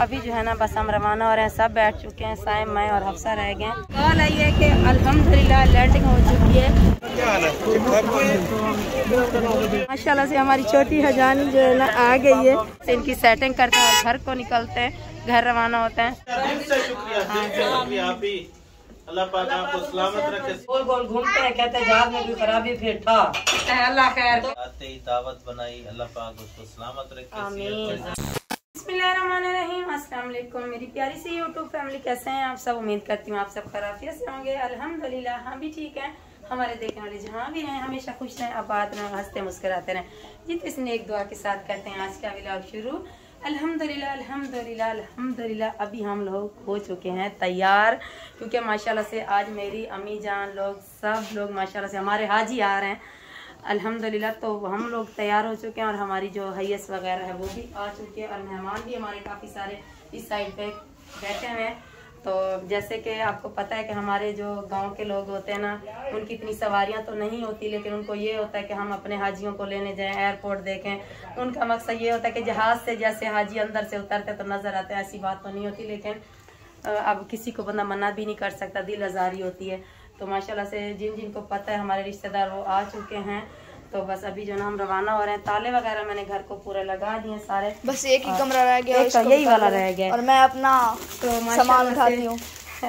अभी जो है ना बस हम रवाना हो रहे हैं, सब बैठ चुके हैं, साइम, मैं और हफ्सा रह गए। कॉल आई है कि अल्हम्दुलिल्लाह लैंडिंग हो चुकी है। माशाल्लाह से हमारी छोटी हजानी जो है ना आ गई है। इनकी सेटिंग करते हैं और घर को निकलते हैं, घर रवाना होते हैं। अल्लाह पाक आपको सलामत रखे। गोल गोल घूमते हैं, कहते हैं जहाज में भी खराबी फिर था। अल्लाह खैर आते ही दावत बनाई, अल्लाह पाक उसको सलामत रखे। आमीन। बिस्मिल्लाहिर्रहमानिर्रहीम। अस्सलाम वालेकुम मेरी प्यारी सी यूट्यूब फैमिली, कैसे हैं आप सब? उम्मीद करती हूँ आप सब खैरियत से होंगे। अल्हम्दुलिल्लाह हम भी ठीक हैं। हमारे देखने वाले जहाँ भी हैं हमेशा खुश रहें, आबाद रहें, हंसते मुस्कुराते रहें। जितने एक दुआ के साथ करते हैं आज का व्लॉग शुरू। अल्हम्दुलिल्लाह अल्हम्दुलिल्लाह अल्हम्दुलिल्लाह। अभी हम लोग हो चुके हैं तैयार, क्योंकि माशाल्लाह से आज मेरी अम्मी जान लोग सब लोग माशाल्लाह से हमारे हाजी आ रहे हैं अल्हम्दुलिल्लाह। तो हम लोग तैयार हो चुके हैं और हमारी जो हैयस वगैरह है वो भी आ चुके हैं और मेहमान भी हमारे काफ़ी सारे इस साइड पे बैठे हुए हैं। तो जैसे कि आपको पता है कि हमारे जो गांव के लोग होते हैं ना, उनकी इतनी सवारियां तो नहीं होती, लेकिन उनको ये होता है कि हम अपने हाजियों को लेने जाएं, एयरपोर्ट देखें। उनका मकसद ये होता है कि जहाज़ से जैसे हाजी अंदर से उतरते तो नज़र आते हैं, ऐसी बात तो नहीं होती। लेकिन अब किसी को बंदा मना भी नहीं कर सकता, दिल आज़ारी होती है। तो माशाल्लाह से जिन जिनको पता है हमारे रिश्तेदार वो आ चुके हैं। तो बस अभी जो ना हम रवाना हो रहे हैं। ताले वगैरह मैंने घर को पूरे लगा दिए सारे, बस एक ही कमरा रह गया, यही वाला रह गया। और मैं अपना तो सामान उठाती हूँ,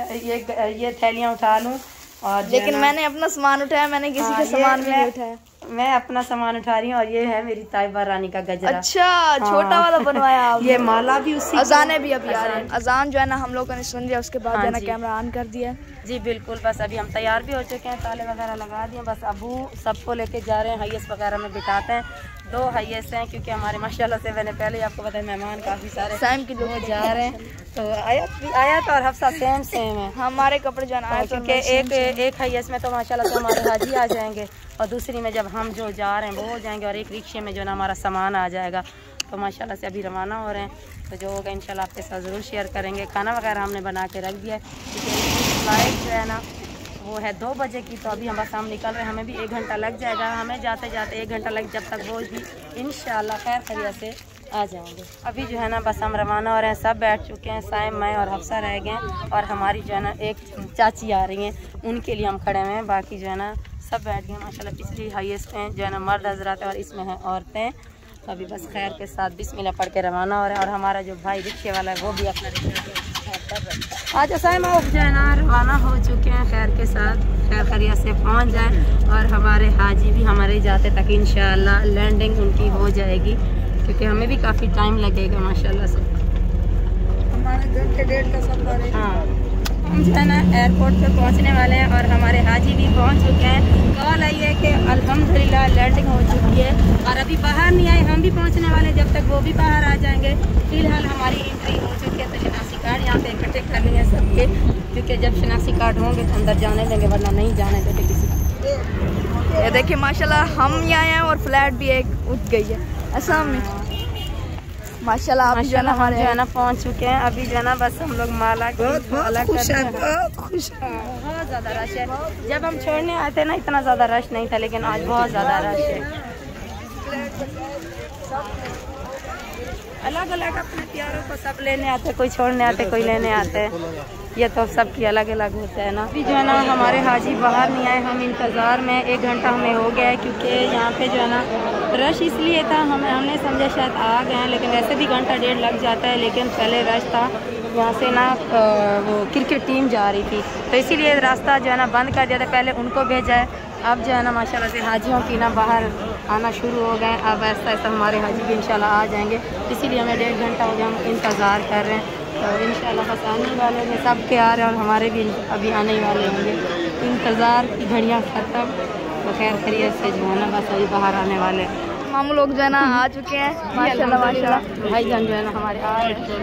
ये थैलियाँ उठा लूँ। और लेकिन मैंने अपना सामान उठाया, मैंने किसी का सामान भी नहीं उठाया। मैं अपना सामान उठा रही हूँ। और ये है मेरी ताइबा रानी का गजरा। अच्छा, छोटा वाला बनवाया ये माला भी उसी। अजाने भी अभी आ रहे हैं। अजान जो है ना हम लोगों ने सुन लिया, उसके बाद जो है ना कैमरा ऑन कर दिया। जी बिल्कुल, बस अभी हम तैयार भी हो चुके हैं, ताले वगैरह लगा दिए। बस अबू सबको लेके जा रहे हैं, हैयस वगैरह में बिठाते हैं। 2 हैयस हैं, क्योंकि हमारे माशाल्लाह से मैंने पहले ही आपको बताया मेहमान काफ़ी सारे शाम के लोग जा रहे हैं। तो आयत और हफ्सा सेम है। हमारे कपड़े जो है क्योंकि एक हैयस में तो माशाल्लाह से हमारे हाजी आ जाएंगे, और दूसरी में जब हम जो जा रहे हैं वो हो जाएंगे, और एक रिक्शे में जो ना हमारा सामान आ जाएगा। तो माशाल्लाह से अभी रवाना हो रहे हैं। तो जो होगा इंशाल्लाह आपके साथ ज़रूर शेयर करेंगे। खाना वगैरह हमने बना के रख दिया है, क्योंकि फ्लाइट जो है ना वो है 2 बजे की। तो अभी हम बस हम निकल रहे हैं, हमें भी 1 घंटा लग जाएगा। हमें जाते जाते 1 घंटा लग, जब तक वो भी इंशाल्लाह खैर खैरियत से आ जाएंगे। अभी जो है ना बस हम रवाना हो रहे हैं, सब बैठ चुके हैं, साइम, मैं और हफ्सा रह गए। और हमारी जो है ना एक चाची आ रही हैं, उनके लिए हम खड़े हुए हैं। बाकी जो है ना सब बैठ गए माशाल्लाह। पिछली हाईएस्ट में जो है ना मर्द हजरात है और इसमें हैं औरतें। तो अभी बस खैर के साथ बिस्मिल्लाह पढ़ के रवाना हो रहे हैं। और हमारा जो भाई रिक्शे वाला है वो भी अपना रिक्शा आज साइम आप जो है ना रवाना हो चुके हैं, खैर के साथ खैर खैरियत से पहुँच जाएँ। और हमारे हाजी भी हमारे जाते तक इंशाल्लाह लैंडिंग उनकी हो जाएगी, क्योंकि हमें भी काफ़ी टाइम लगेगा माशाल्लाह से। हमारे घर के 1.5 का सफर है। हाँ, हम जो है ना एयरपोर्ट पे पहुंचने वाले हैं और हमारे हाजी भी पहुंच चुके हैं। कॉल आई है कि अल्हम्दुलिल्लाह लैंडिंग हो चुकी है। और अभी बाहर नहीं आए, हम भी पहुंचने वाले हैं, जब तक वो भी बाहर आ जाएंगे। फिलहाल हमारी एंट्री हो चुकी है। तो शनाख्ती कार्ड यहाँ पे इकट्ठे कर लिए सबके, क्योंकि जब शनाख्ती कार्ड होंगे तो अंदर जाने देंगे, वरना नहीं जाने देते किसी को। ये देखिए माशाल्लाह हम यहाँ हैं और फ्लैट भी एक उठ गई है असम में माशाल्लाह। आप जो है ना हमारे जो है ना पहुँच चुके हैं। अभी जो है ना बस हम लोग माला बहुत खुश है, बहुत ज़्यादा रश है। जब हम छोड़ने आए थे ना इतना ज़्यादा रश नहीं था, लेकिन आज बहुत ज़्यादा रश है। अलग अलग अपने प्यारों को सब लेने आते, कोई छोड़ने आते, कोई लेने आते। ये तो सबकी अलग अलग होता है ना। अभी जो है ना हमारे हाजी बाहर नहीं आए, हम इंतज़ार में 1 घंटा हमें हो गया है, क्योंकि यहाँ पे जो है ना रश इसलिए था, हमने समझा शायद आ गए हैं, लेकिन वैसे भी 1 घंटा 1.5 लग जाता है। लेकिन पहले रश था, यहाँ से ना वो क्रिकेट टीम जा रही थी, तो इसीलिए रास्ता जो है ना बंद कर दिया था। पहले उनको भेजा है, अब जो है ना माशाल्लाह से हाजियों की ना बाहर आना शुरू हो गए। अब ऐसा ऐसा हमारे हाजी भी इंशाल्लाह आ जाएंगे, इसीलिए हमें 1.5 घंटा हो गया, हम इंतज़ार कर रहे हैं। तो इंशाल्लाह बस आने वाले हैं, सब के आ रहे हैं और हमारे भी अभी आने ही वाले होंगे। इंतज़ार की घड़ियाँ ख़त्म, तो खैर खैरियत से जो है ना बस अभी बाहर आने वाले हैं। हम लोग जो है ना आ चुके हैं माशाल्लाह माशाल्लाह। भाईजान जो है ना हमारे आ रहे हैं।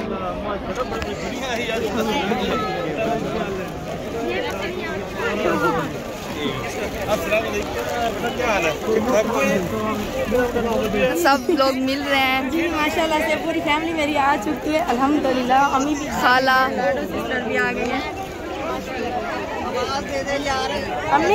सब लोग मिल रहे हैं जी माशाल्लाह से। पूरी फैमिली मेरी आ चुकी है अल्हम्दुलिल्लाह। अम्मी भी, खाला, सिस्टर भी आ गई हैं। अम्मी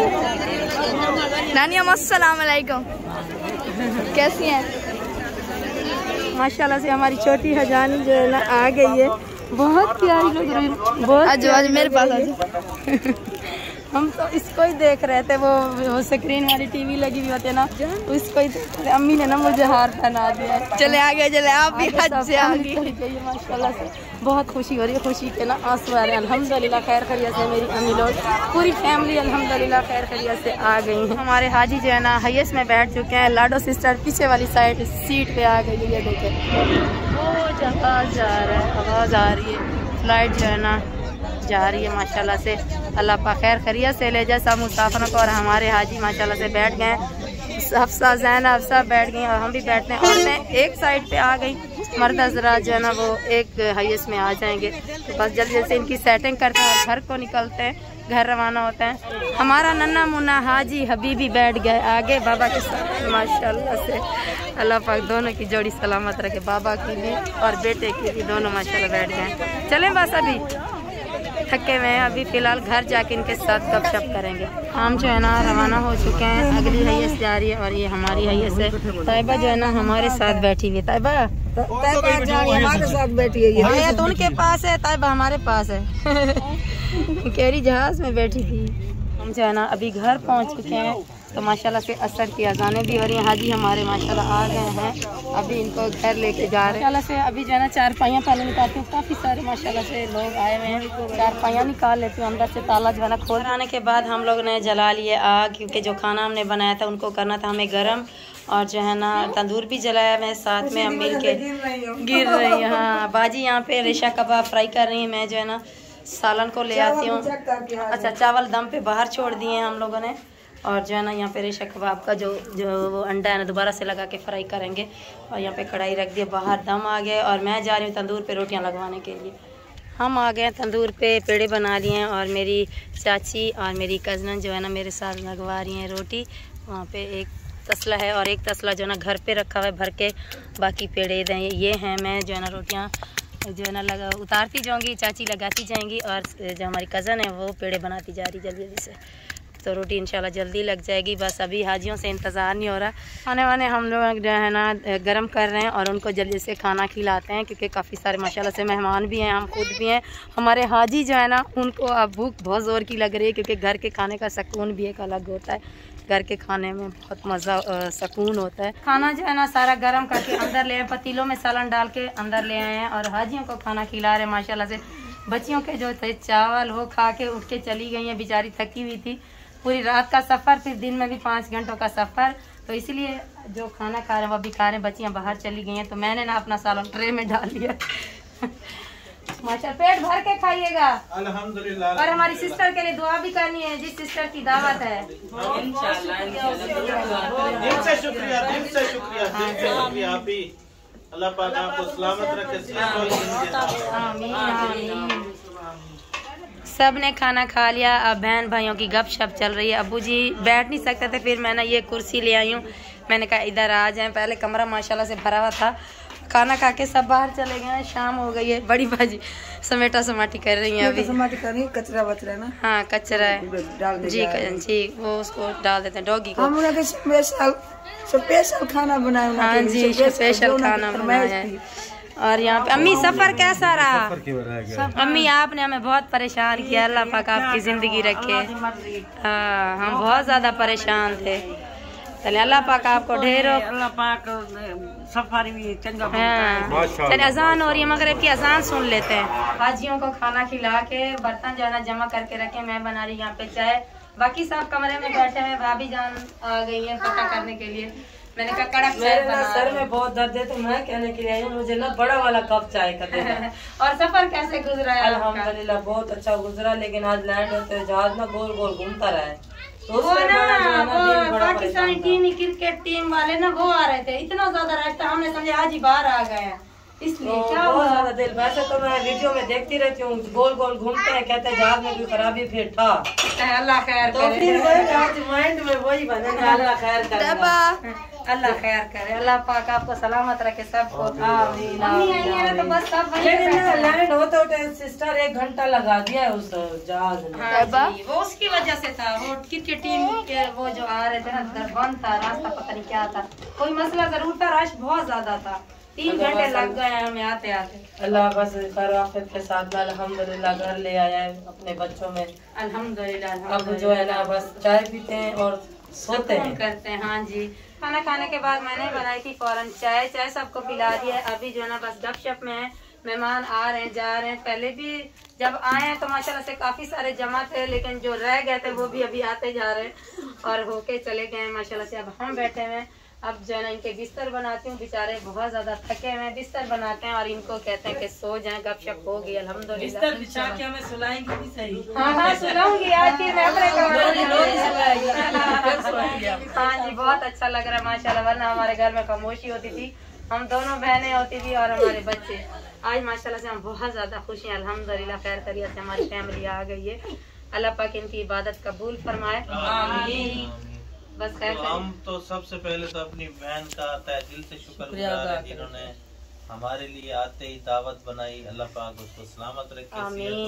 नानी अस्सलाम वालेकुम, कैसी हैं? माशाल्लाह से हमारी छोटी हजानी जो है ना आ गई है। बहुत प्यारी लग रही है, बहुत आज मेरे पास हम तो इसको ही देख रहे थे, वो स्क्रीन वाली टीवी लगी हुई होती है ना, उसको ही देख रहे। अम्मी ने ना मुझे हार पहना दिया। चले आगे, चले आप भी हज से आगे। माशाल्लाह से बहुत खुशी हो रही है, खुशी के ना आंसू आ रहे हैं। अल्हम्दुलिल्लाह खैर खैरियत से मेरी अम्मी लोग पूरी फैमिली अल्हम्दुलिल्लाह खैर खैरियत से आ गई हैं। हमारे हाजी जो है ना हाईएस्ट में बैठ चुके हैं। लाडो सिस्टर पीछे वाली साइड सीट पे आ गई है। देखें वो जहाज जा रहा है, आवाज़ आ रही है, फ्लाइट जो है ना जा रही है। माशाल्लाह से अल्लाह पाक खैर खैरियत से ले जाए सब मुसाफिरों को। और हमारे हाजी माशाल्लाह से बैठ गए, हफ्सा ज़ैनब सब बैठ गई और हम भी बैठते हैं। औरतें एक साइड पे आ गई, मर्द हज़रात जो है ना वो एक हाईएस्ट में आ जाएंगे। तो बस जल्दी जल्दी इनकी सेटिंग करते हैं और घर को निकलते हैं, घर रवाना होता है। हमारा नन्ना मुन्ना हाजी हबीबी बैठ गए आगे बाबा के साथ। माशाल्लाह से अल्लाह पाक दोनों की जोड़ी सलामत रखे, बाबा की भी और बेटे की भी, दोनों माशाल्लाह बैठ गए। चलें बस अभी थके हुए हैं, अभी फ़िलहाल घर जाके इनके साथ गपशप करेंगे। हम जो है ना रवाना हो चुके हैं, अगली हैस जा रही है और ये हमारी हैस है। ताइबा जो है ना हमारे साथ बैठी हुई है। ताइबा हमारे साथ बैठी है, ये तो उनके पास है, ताइबा हमारे पास है। केरी जहाज में बैठी थी। हम जो है ना अभी घर पहुंच चुके हैं। तो माशाल्लाह से असर की अजानें भी हो रही हैं। हाजी हमारे माशाल्लाह आ गए हैं, अभी इनको घर लेके जा रहे हैं। माशाल्लाह से अभी जो है ना चारपाइयाँ पहले निकालती हूँ, काफ़ी सारे माशाल्लाह से लोग आए हुए हैं। चारपाइयाँ निकाल लेती हूँ, अंदर से ताला जो है ना खोल आने के बाद हम लोग ने जला लिए आग, क्योंकि जो खाना हमने बनाया था उनको करना था हमें गर्म। और जो है ना तंदूर भी जलाया मैं साथ में, हम मिल के गिर रही है। हाँ बाजी यहाँ पे रेशा कबाब फ्राई कर रही है, मैं जो है ना सालन को ले आती हूँ। अच्छा चावल दम पे बाहर छोड़ दिए हैं हम लोगों ने। और जो है ना यहाँ पे रेशा कबाब का जो वो अंडा है ना दोबारा से लगा के फ्राई करेंगे। और यहाँ पे कढ़ाई रख दिया, बाहर दम आ गया और मैं जा रही हूँ तंदूर पे रोटियाँ लगवाने के लिए। हम आ गए तंदूर पे, पेड़े बना लिए हैं और मेरी चाची और मेरी कज़न जो है ना मेरे साथ लगवा रही हैं रोटी। वहाँ पे एक तसला है और एक तसला जो है ना घर पे रखा हुआ है भर के, बाकी पेड़े ये हैं। मैं जो है ना रोटियाँ जो है ना उतारती जाऊँगी, चाची लगाती जाएंगी और जो हमारी कज़न है वो पेड़े बनाती जा रही जल्दी जल्दी से। तो रोटी इंशाल्लाह जल्दी लग जाएगी। बस अभी हाजियों से इंतज़ार नहीं हो रहा, आने वाने हम लोग जो है ना गर्म कर रहे हैं और उनको जल्दी से खाना खिलाते हैं, क्योंकि काफ़ी सारे माशाल्लाह से मेहमान भी हैं, हम खुद भी हैं। हमारे हाजी जो है ना उनको अब भूख बहुत ज़ोर की लग रही है, क्योंकि घर के खाने का सुकून भी एक अलग होता है। घर के खाने में बहुत मज़ा सुकून होता है। खाना जो है ना सारा गर्म करके अंदर ले आए, पतीलों में सालन डाल के अंदर ले आए हैं और हाजियों को खाना खिला रहे हैं माशाल्लाह से। बच्चियों के जो थे चावल वो खा के उठ के चली गई हैं, बेचारी थकी हुई थी, पूरी रात का सफ़र, फिर दिन में भी 5 घंटों का सफ़र। तो इसलिए जो खाना खा रहे हैं वो भी खा रहे हैं, बच्चियाँ बाहर चली गई हैं। तो मैंने ना अपना सालन ट्रे में डाल लिया। माशाल्लाह पेट भर के खाइएगा अल्हम्दुलिल्लाह। और हमारी सिस्टर के लिए दुआ भी करनी है, जिस सिस्टर की दावत है। इंशाल्लाह दिल से शुक्रिया, दिल से शुक्रिया, दिल से शुक्रिया। आप ही अल्लाह पाक आपको सलामत रखे। आमीन। सब ने खाना खा लिया, अब बहन भाइयों की गपशप चल रही है। अब्बू जी बैठ नहीं सकते थे, फिर मैं ना ये कुर्सी ले आई हूँ। मैंने कहा इधर आ जाएं, पहले कमरा माशाल्लाह से भरा हुआ था। खाना खा के सब बाहर चले गए हैं, शाम हो गई है। बड़ी बाजी समेटा समाटी कर रही है, अभी समाटी कर रही है। कचरा बचरा ना, हाँ कचरा है जी, वो उसको डाल देते हैं डॉगी को। हम लोग स्पेशल खाना बनाया। हाँ जी स्पेशल खाना बनाया है। और यहाँ पे अम्मी सफर कैसा रहा? अम्मी आपने हमें बहुत परेशान किया, अल्लाह पाक आपकी जिंदगी रखे। हाँ हम बहुत ज्यादा परेशान थे। चले अल्लाह पाक आपको ढेरों अल्लाह पाक सफर भी चंगा। हाँ चले अजान हो रही है, मगरिब की अजान सुन लेते हैं। हाजियों को खाना खिला के बर्तन जो है ना जमा करके रखे, मैं बना रही यहाँ पे चाय। बाकी सब कमरे में बैठे हैं, भाभी जान आ गई है पता करने के लिए। मैंने कहा कड़क चाय बना। सर में बहुत दर्द है तो मैं कहने के लिए आई हूँ, मुझे ना बड़ा वाला कप चाय का देना। और सफर कैसे गुजरा है? अल्हम्दुलिल्लाह बहुत अच्छा गुजरा, लेकिन आज लैंड होते जहाज ना गोल गोल घूमता रहा है। तो वो पाकिस्तानी टीम क्रिकेट टीम वाले ना वो आ रहे थे, इतना ज्यादा रश था, हमने समझा आज ही बाहर आ गए हैं, इसलिए क्या बहुत ज्यादा दिल। वैसे तो मैं वीडियो में देखती रहती हूँ, गोल गोल घूमते हैं, कहते हैं जहाज में भी खराबी फिर था। अल्लाह खैर करे। तो फिर वही माइंड में वही बनेगा, अल्लाह खैर करे, अल्लाह खैर करे, अल्लाह पाक आपको सलामत रखे सबको। तो बस सब लैंड होते होते सिस्टर 1 घंटा लगा दिया उस जहाज में। वो उसकी वजह से था, वो क्रिकेट टीम के वो जो आ रहे थे ना बंद था रास्ता, पता नहीं क्या था, कोई मसला जरूर था, रश बहुत ज्यादा था। 3 घंटे लग गए हमें आते आते। अल्लाह बस खैर आफियत के साथ अल्हम्दुलिल्लाह घर ले आया है अपने बच्चों में। अल्हम्दुलिल्लाह अब जो है ना बस चाय पीते हैं और सोते हैं। करते हैं। हाँ जी, खाना खाने के बाद मैंने बनाई थी फौरन चाय सबको पिला दिया है। अभी जो है ना बस गपशप में है, मेहमान आ रहे हैं जा रहे हैं। पहले भी जब आए हैं तो माशाल्लाह से काफी सारे जमा थे, लेकिन जो रह गए थे वो भी अभी आते जा रहे हैं और होके चले गए हैं माशाल्लाह से। अब हम बैठे हुए हैं, अब जो है ना इनके बिस्तर बनाती हूँ, बेचारे बहुत ज्यादा थके हुए हैं। बिस्तर बनाते हैं और इनको कहते हैं कि सो जाएं, गपशप होगी अल्हम्दुलिल्लाह। बिस्तर बिछा के हमें सुलाएंगी भी सही। हाँ सुनाऊंगी आज फिर मैं अपने हाँ जी, बहुत अच्छा लग रहा है माशाल्लाह, वरना हमारे घर में खामोशी होती थी, हम दोनों बहनें होती थी और हमारे बच्चे। आज माशाल्लाह से हम बहुत ज्यादा खुश हैं अल्हम्दुलिल्लाह, खैर खैरियत से हमारी फैमिली आ गई है। अल्लाह पाक इनकी इबादत कबूल फरमाए, आमीन। बस खैर हम तो सबसे पहले तो अपनी बहन का तहे दिल से शुक्रगुजार है जिन्होंने हमारे लिए आते ही दावत बनाई। अल्लाह पाक उसको सलामत रखे,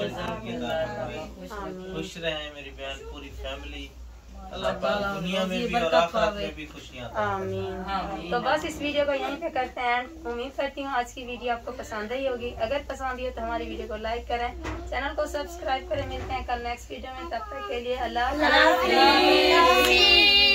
खुश रहे मेरी बहन, पूरी फैमिली। अल्लाह पाक दुनिया में भी और आखिरत में भी खुशियाँ आमीन। तो बस इस वीडियो को यहीं पे करते हैं। उम्मीद करती हूँ आज की वीडियो आपको पसंद आई होगी। अगर पसंद आई हो तो हमारी वीडियो को लाइक करें, चैनल को सब्सक्राइब करें। मिलते हैं कल नेक्स्ट वीडियो में, तब तक के लिए अल्लाह हाफ़िज़।